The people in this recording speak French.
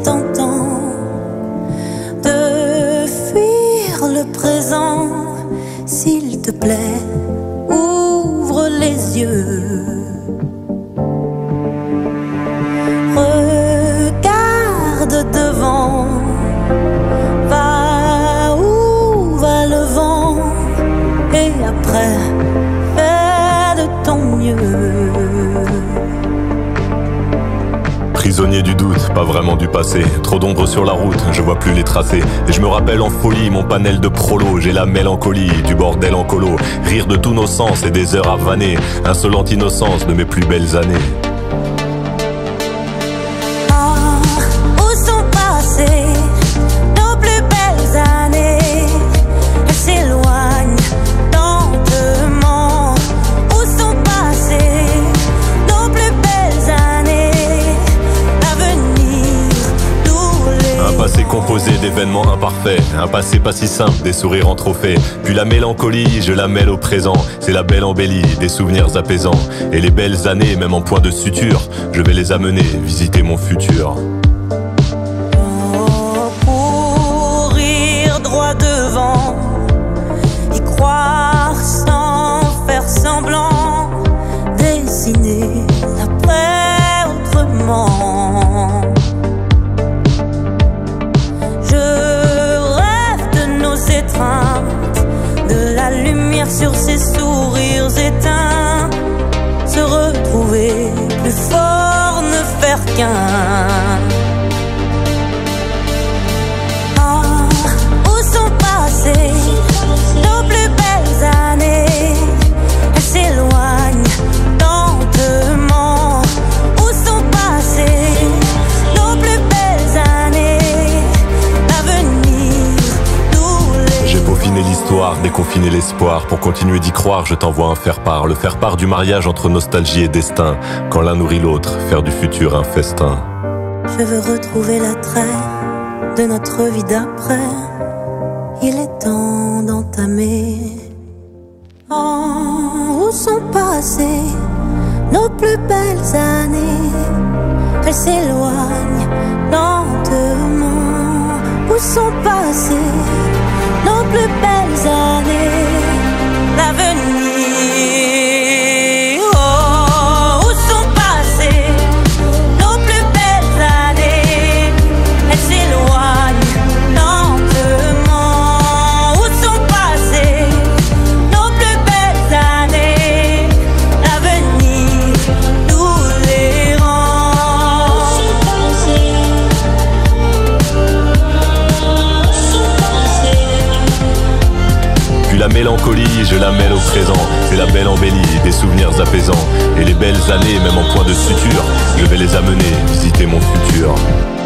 tentant de fuir le présent. S'il te plaît, ouvre les yeux. Regarde devant, va où va le vent, et après, fais de ton mieux. Prisonnier du doute, pas vraiment du passé. Trop d'ombre sur la route, je vois plus les tracés. Et je me rappelle en folie mon panel de prolo. J'ai la mélancolie du bordel en colo. Rire de tous nos sens et des heures à vanner. Insolente innocence de mes plus belles années. Où sont passées nos plus belles années? Elles s'éloignent lentement. Où sont passées nos plus belles années? Un passé composé d'événements imparfaits, un passé pas si simple, des sourires en trophée. Puis la mélancolie, je la mêle au présent. C'est la belle embellie, des souvenirs apaisants. Et les belles années, même en point de suture, je vais les amener visiter mon futur. Courir droit devant, y croire sans faire semblant, dessiner l'après autrement. De la lumière sur ses sourires éteints, se retrouver plus fort, ne faire qu'un. Où sont passées nos plus belles années? Elles s'éloignent lentement. Où sont passées nos plus belles années? Peaufiner l'histoire, déconfiner l'espoir. Pour continuer d'y croire, je t'envoie un faire-part. Le faire-part du mariage entre nostalgie et destin. Quand l'un nourrit l'autre, faire du futur un festin. Je veux retrouver l'attrait de notre vie d'après. Il est temps d'entamer. Où sont passées nos plus belles années? Elles s'éloignent lentement. Où sont passées nos plus belles années, l'avenir? Oh, où sont passées nos plus belles années? Elles s'éloignent lentement. Où sont passées nos plus belles années? L'avenir nous les rend. Puis la mélancolie, je la mêle au présent. C'est la belle embellie, des souvenirs apaisants. Et les belles années, même en point de suture, je vais les amener visiter mon futur.